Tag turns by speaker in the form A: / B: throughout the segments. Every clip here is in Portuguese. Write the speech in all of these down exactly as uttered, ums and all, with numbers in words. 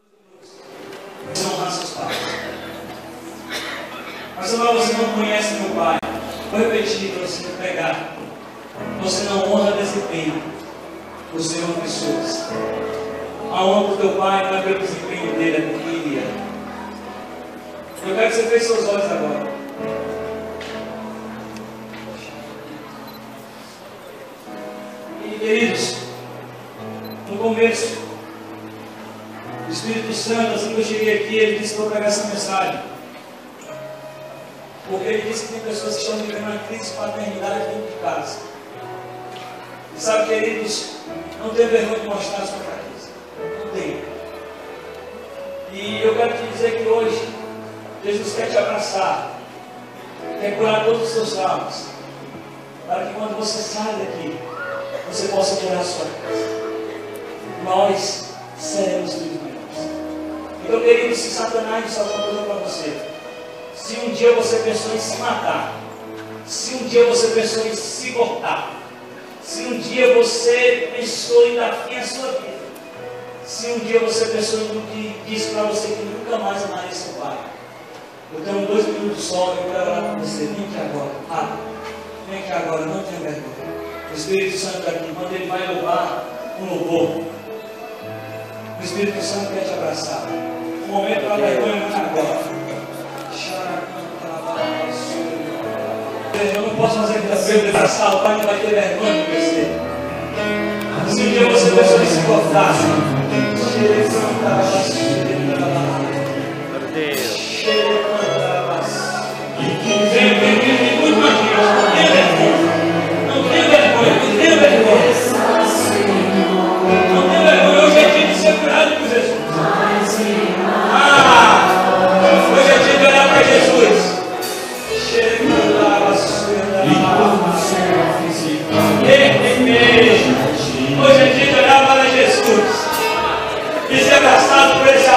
A: Você honrar seus pais. Mas agora você não conhece meu pai. Vou repetir para você não pegar. Você não honra desempenho. Você honra pessoas. A honra do teu pai não é pelo desempenho dele, é porque ele é. Eu quero que você feche seus olhos agora. E queridos, no começo, o Espírito Santo, assim que eu cheguei aqui, ele disse para eu pegar essa mensagem. Porque ele disse que tem pessoas que estão vivendo uma crise de paternidade dentro de casa. E sabe, queridos, não tenha vergonha de mostrar a sua fraqueza. Não tenha. E eu quero te dizer que hoje, Jesus quer te abraçar, quer curar todos os seus traumas, para que quando você sai daqui, você possa curar a sua casa. Nós seremos muito melhores. Então, querido, se Satanás disse alguma coisa para você, se um dia você pensou em se matar, se um dia você pensou em se cortar, se um dia você pensou em dar fim à sua vida, se um dia você pensou em disse para você que nunca mais amaria seu pai, eu tenho dois minutos só, eu quero orar com você. Vem aqui agora, ah, vem aqui agora, não tenha vergonha. O Espírito Santo está aqui, quando ele vai louvar um louvor, o Espírito Santo quer te abraçar. O momento da vergonha não é agora. Eu não posso fazer muita coisa para abraçar, o pai não vai ter vergonha de você. Se um dia você pensou em se cortar, vem, vem, vem, vem muito mais gente. Não tenha vergonha. Não tenha vergonha. Não tenha vergonha. Não tenha vergonha. Hoje é dia de ser curado por Jesus. Ah! Hoje é dia de olhar para Jesus. Hoje é dia de olhar para Jesus e ser abraçado por esse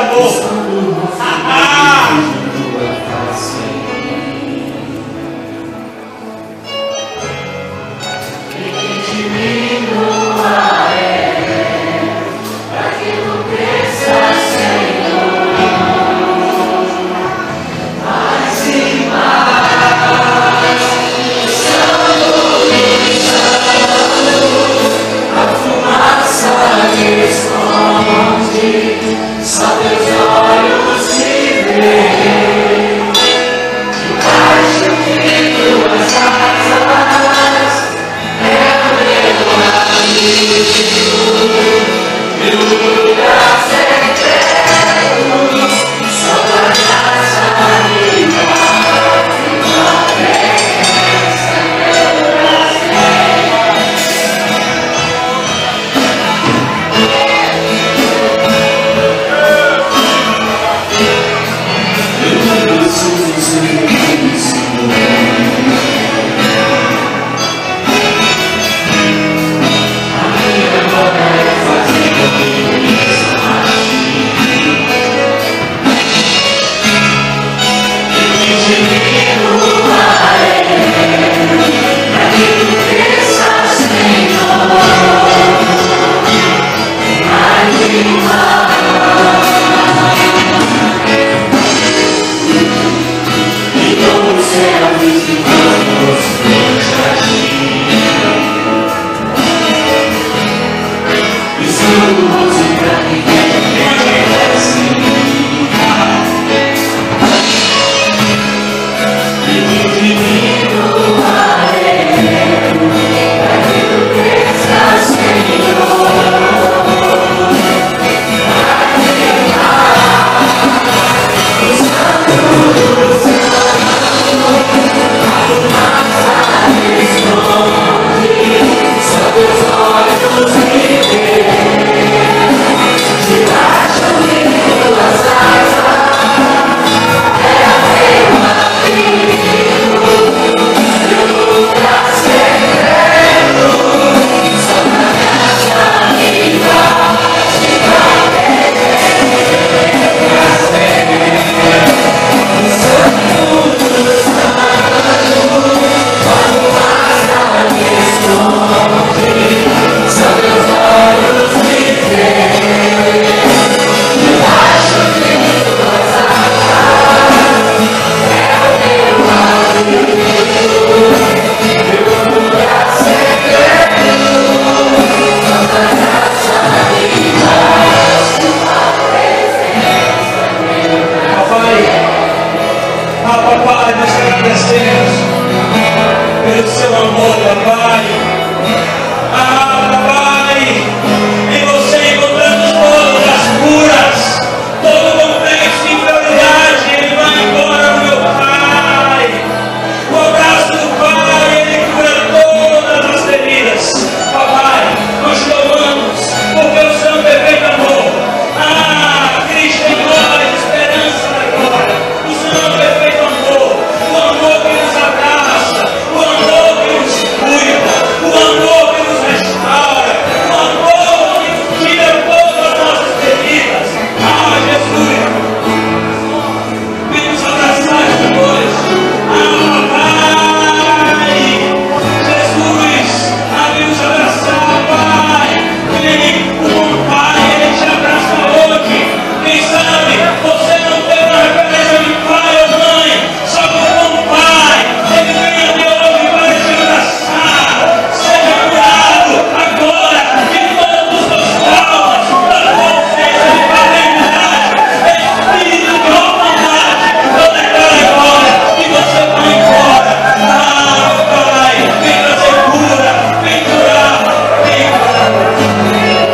A: pelo seu amor, papai. Ah, papai, em você encontramos todas as curas, todo complexo de inferioridade, ele vai embora no meu Pai. O abraço do Pai, ele cura todas as feridas. Papai, nós te louvamos, porque o seu perfeito amor. Ah, Cristo em nós, esperança da glória. O seu perfeito amor, o amor que nos abraça, o amor que nos cuida, o amor que nos restaura, o amor que tira todas as nossas feridas. Ah, Jesus, vem nos abraçar esta noite. Ah, Pai, Jesus, ah, vem nos abraçar, Pai. Vem, o bom Pai, Ele te abraça hoje. Quem sabe você não tem uma referência de pai ou mãe, só que o bom Pai, Ele vem até hoje para te abraçar. Seja curado agora de todos os seus traumas, da consciência de paternidade, espírito de orfandade. Eu declaro agora que você vai embora. Ah, Pai, vem trazer cura, vem curar, vem curar.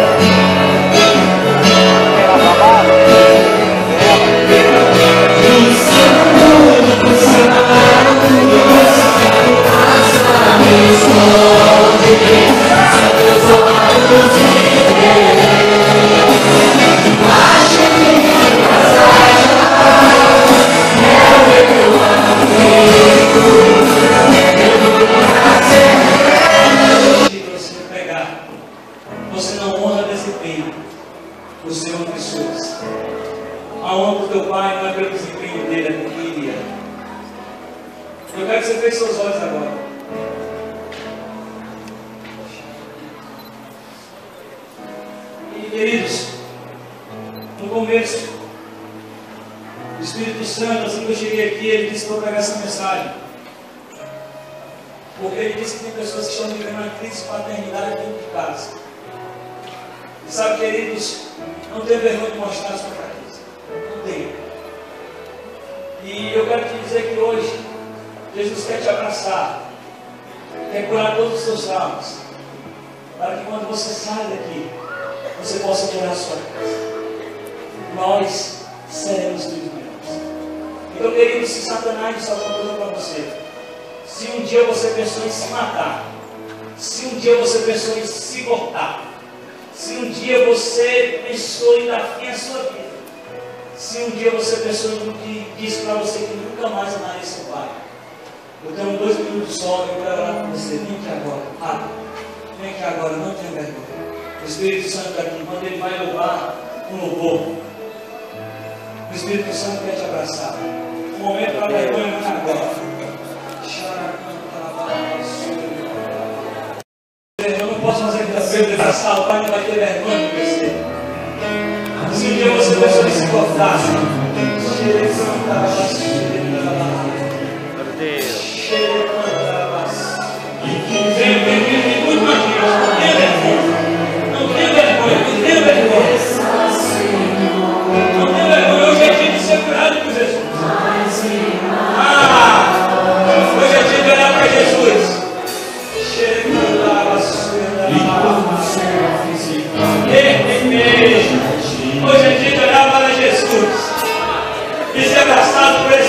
A: Você pegar, você não honra desempenho, você honra pessoas. A honra do teu pai não é pelo desempenho dele, é porque ele é. Eu quero que você feche seus olhos agora. E queridos, no começo, o Espírito Santo, assim que eu cheguei aqui, ele disse para eu pegar essa mensagem. Porque ele disse que tem pessoas que estão vivendo uma crise de paternidade dentro de casa. E sabe, queridos, não tenha vergonha de mostrar a sua fraqueza. Não tenha. E eu quero te dizer que hoje, Jesus quer te abraçar, quer curar todos os seus traumas, para que quando você sai daqui, você possa curar a sua casa. Nós seremos filhos melhores. Então, querido, se Satanás disse alguma coisa para você, se um dia você pensou em se matar, se um dia você pensou em se cortar, se um dia você pensou em dar fim à sua vida, se um dia você pensou em que disse para você que nunca mais amaria seu pai, eu tenho dois minutos só e eu quero orar com você. Vem aqui agora, rápido. Vem aqui agora, não tenha vergonha. O Espírito Santo está aqui, quando ele vai louvar um louvor, o Espírito Santo quer te abraçar. O momento para a vergonha não é agora. Eu não posso fazer muita coisa de abraçar, o pai não vai ter vergonha de você. Se um dia você pensou em se cortar, vem, vem, vem, vem muito mais gente, não tenha vergonha, não tenha vergonha, não tenha vergonha, não tenha vergonha, hoje é dia de ser curado por Jesus. Ah, hoje é dia de olhar para Jesus. Hoje é dia de olhar para Jesus e ser abraçado por esse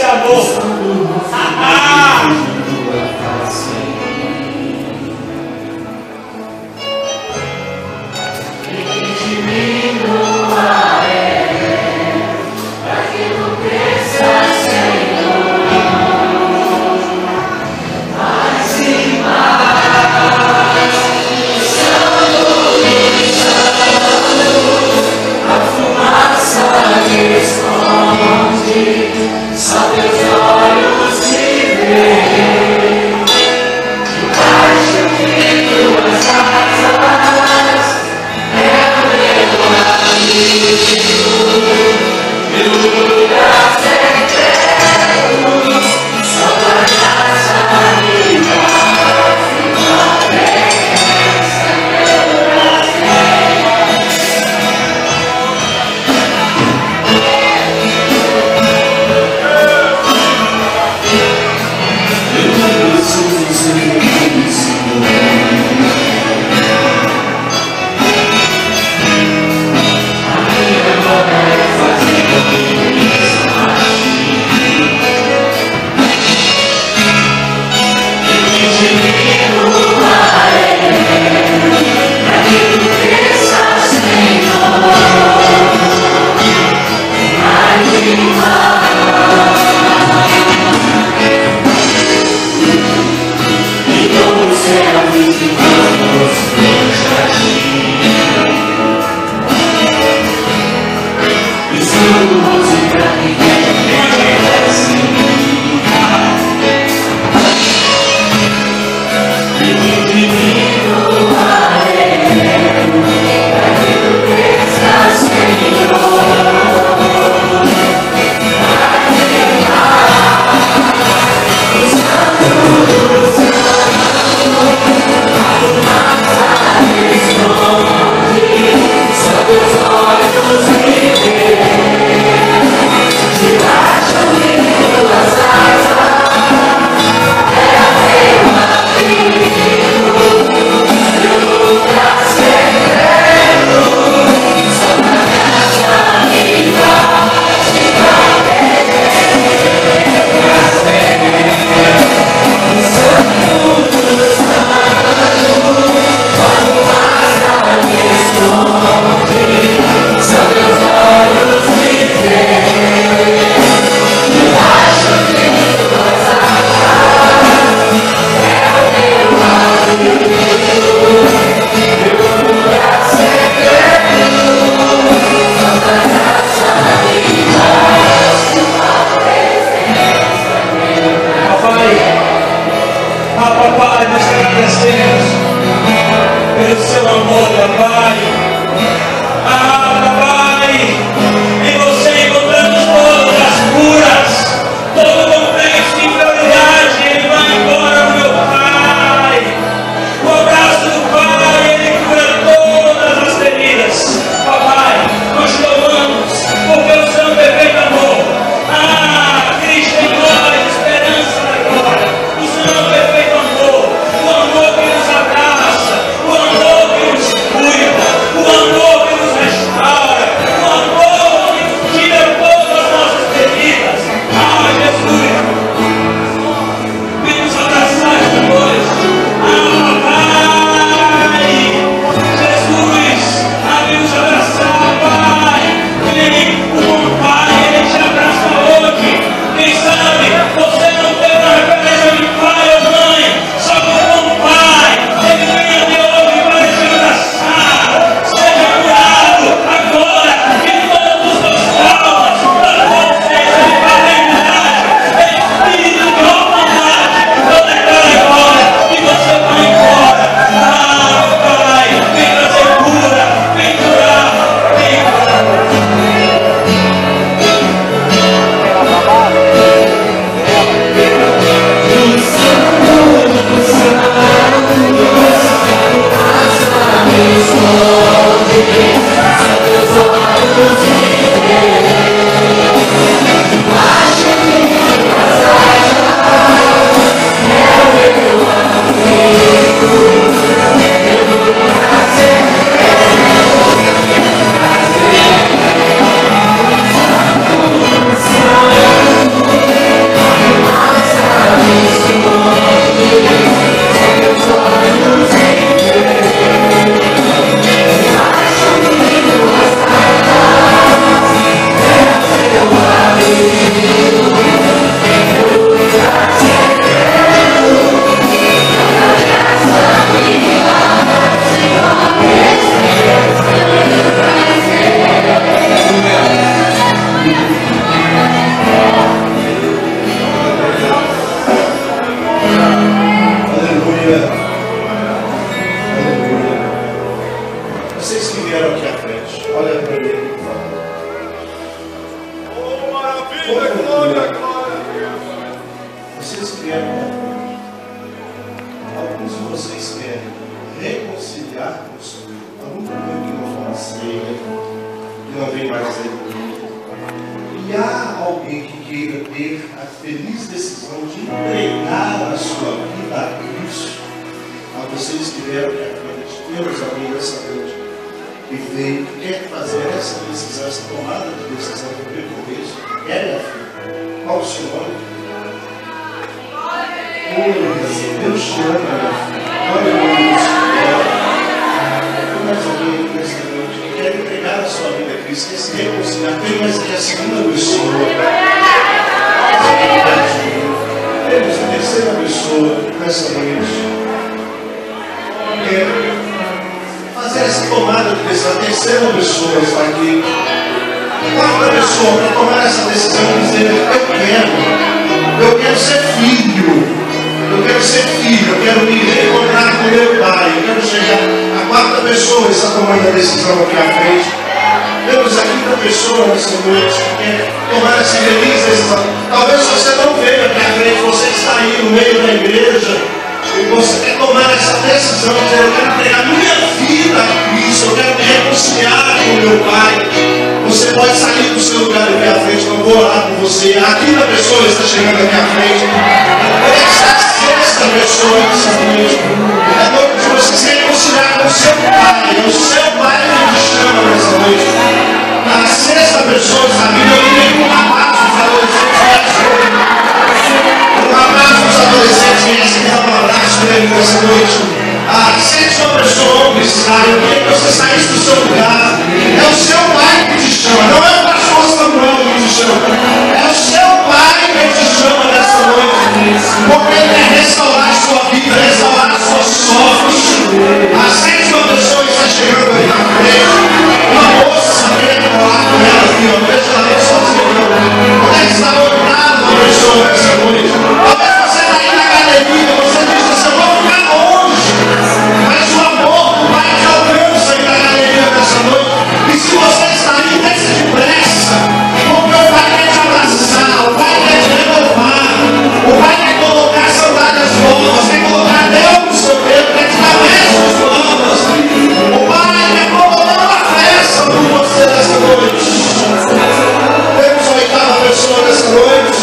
B: tomada de decisão. A terceira pessoa está aqui. A quarta pessoa para tomar essa decisão e dizer: eu quero, eu quero ser filho, eu quero ser filho, eu quero me reencontrar com meu pai, eu quero chegar. A quarta pessoa está tomando a decisão aqui à frente. Temos aqui uma pessoa nessa noite que quer tomar essa feliz decisão. Talvez você não veja aqui à frente, você está aí no meio da igreja e você quer tomar essa decisão de dizer: eu quero entregar minha vida a Cristo, eu quero me reconciliar com meu pai. Você pode sair do seu lugar aqui à frente, eu vou orar por você. A quinta pessoa está chegando aqui à frente. Essa é a sexta pessoa nessa noite. É noite de você se reconciliar com o seu pai. É o seu pai que te chama nessa noite. A sexta pessoa está vindo. Eu queria um abraço dos adolescentes. Um abraço dos adolescentes. Quem dá um abraço para ele nessa noite? A sétima pessoa que sai, eu queria que você saísse do seu lugar. É o seu pai que te chama, não é o pastor Samuel que te chama. É o seu pai que te chama nessa noite. Porque ele quer restaurar a sua vida, restaurar as suas sortes. A sétima pessoa está chegando aí na frente. Uma moça querendo falar com ela aqui, ó. Deixa ela aí sozinha. Onde é que está a oitava pessoa nessa noite? Talvez você está aí na academia, você diz assim: eu vou ficar longe. Mas o amor do Pai te alcança aí na academia nessa noite. E se você está aí, desce depressa. Porque o Pai quer te abraçar, o Pai quer te renovar, o Pai quer colocar sandálias novas, quer colocar Deus no seu dedo, quer te dar vestes novas. O Pai quer promover uma festa por você nessa noite. Temos a oitava pessoa nessa noite.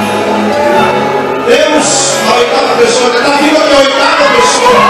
B: Temos a oitava pessoa. Está vindo aqui a oitava pessoa.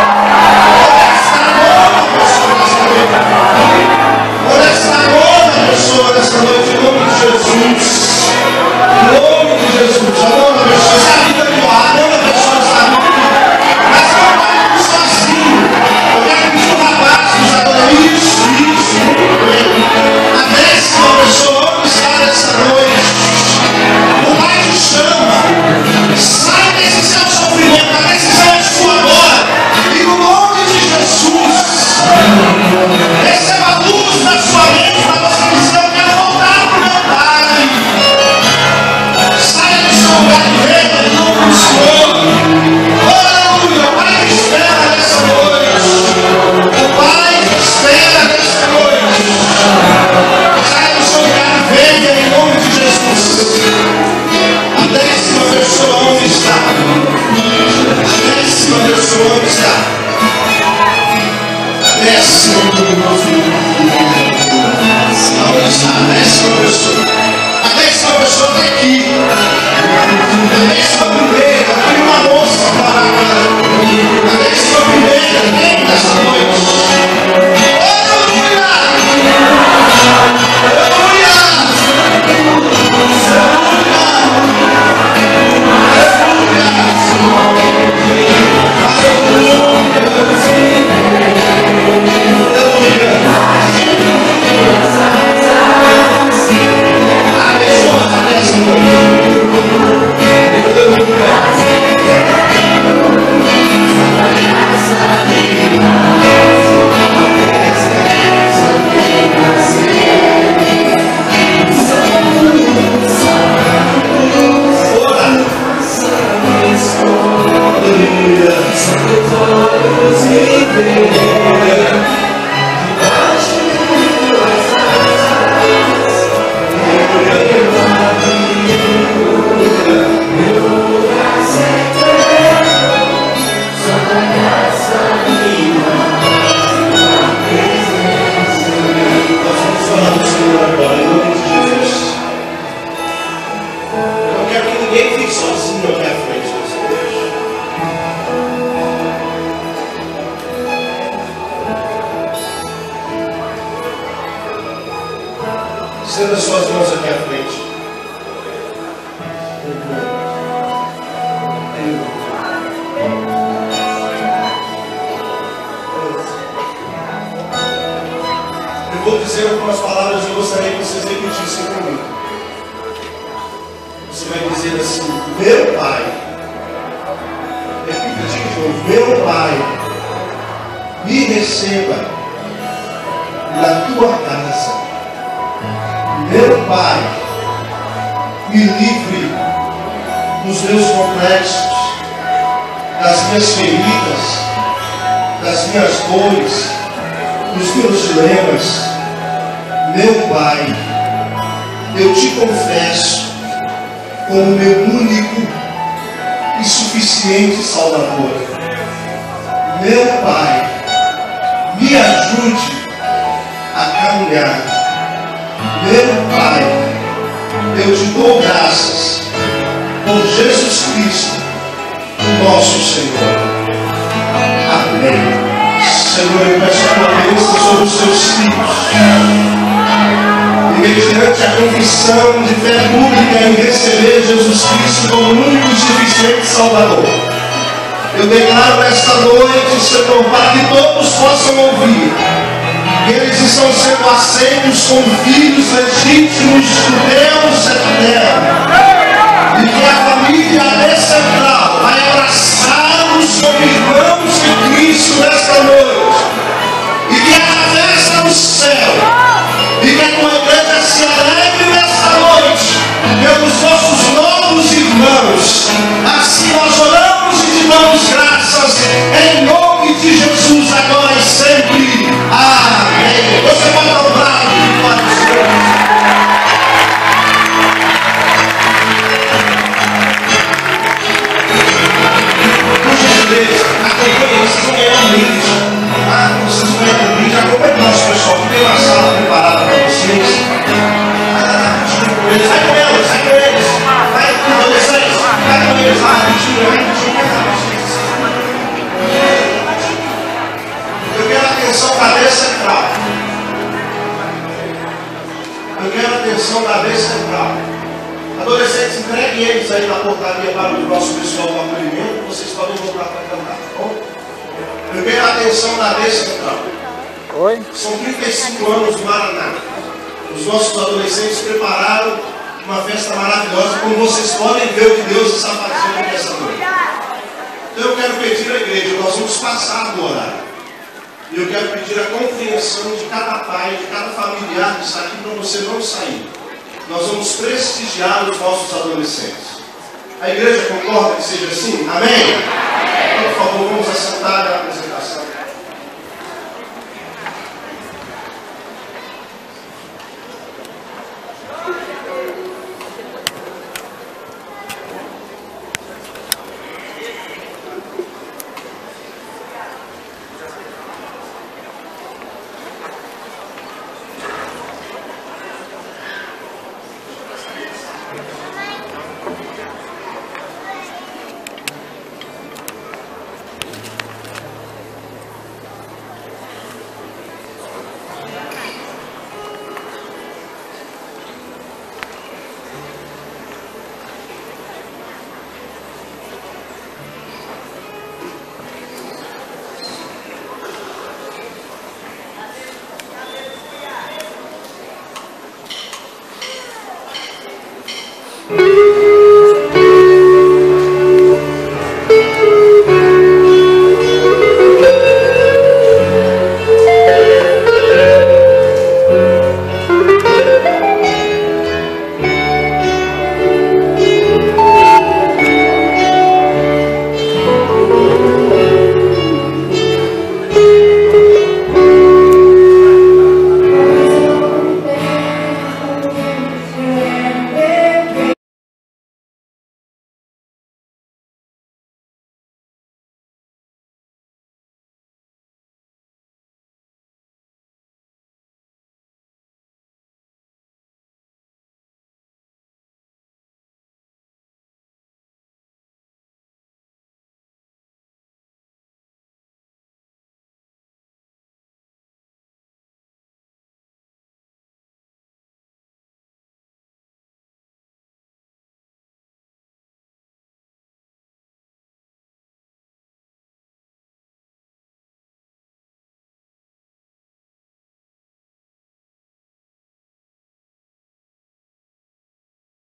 B: Onde está a nona pessoa nessa noite? Em nome de Jesus. Em nome de Jesus. A nona pessoa. Essa é a vida que a nona pessoa está vindo. Mas não vai vir sozinho. Eu quero pedir um rapaz que está dando isso, isso. A décima pessoa, onde está nessa noite? O Pai te chama. Sai desse seu sofrimento. A decisão é sua agora. E no nome de Jesus. Receba a luz na sua mente para você dizer: eu quero voltar para o meu Pai. Saia do seu lugar de renda em nome do Senhor. Aleluia. O Pai te espera nessa noite. O Pai te espera nessa noite. Saia do seu lugar de renda em nome de Jesus. A décima pessoa onde está? A décima pessoa onde está? Décima Aonde está a décima pessoa? A décima pessoa está aqui. A décima primeira, tem uma moça para agora. A décima primeira, vem nessa noite. Aleluia! Aleluia! Estenda suas mãos aqui à frente. Eu vou dizer algumas palavras e eu gostaria que vocês repetissem comigo. Você vai dizer assim: meu Pai. Repita de novo: meu Pai, me receba tua casa. Meu Pai, me livre dos meus complexos, das minhas feridas, das minhas dores, dos meus dilemas. Meu Pai, eu te confesso como meu único e suficiente Salvador. Meu Pai, me ajude a caminhar. Meu Pai, eu te dou graças por Jesus Cristo, nosso Senhor. Amém. Senhor, eu peço a tua bênção sobre os seus filhos. E mediante a confissão de fé pública em receber Jesus Cristo como único e suficiente Salvador, eu declaro nesta noite, Senhor, para que todos possam ouvir que eles estão sendo aceitos como filhos legítimos do Deus eterno, e que a família decentral vai abraçá-los como irmãos de Cristo nesta noite, e que a festa no céu, e que a tua igreja se alegre nesta noite pelos nossos novos irmãos. Assim nós oramos e te damos graças em nome de Jesus, agora e sempre. Amém. Você pode dar um brado de glória ao Senhor. Por gentileza, acompanhe, vocês vão ganhar um brinde. Ah, vocês vão ganhar um brinde. Acompanhe o nosso pessoal, que tem uma sala preparada para vocês. Vai com eles, vai com eles. Vai com adolescentes, vai com eles lá, rapidinho, rapidinho. Eu quero a atenção da vez central. Eu quero a atenção da vez central. Adolescentes, entreguem eles aí na portaria para o nosso pessoal do acolhimento. Vocês podem voltar para cantar, tá bom? Eu quero a atenção da vez central.
C: Oi?
B: São trinta e cinco anos do Maraná. Os nossos adolescentes prepararam uma festa maravilhosa, como vocês podem ver o que Deus está fazendo nessa noite. Então eu quero pedir à igreja, nós vamos passar do horário. E eu quero pedir a compreensão de cada pai, de cada familiar que está aqui para você não sair. Nós vamos prestigiar os nossos adolescentes. A igreja concorda que seja assim? Amém? Então, por favor, vamos assentar e apresentar.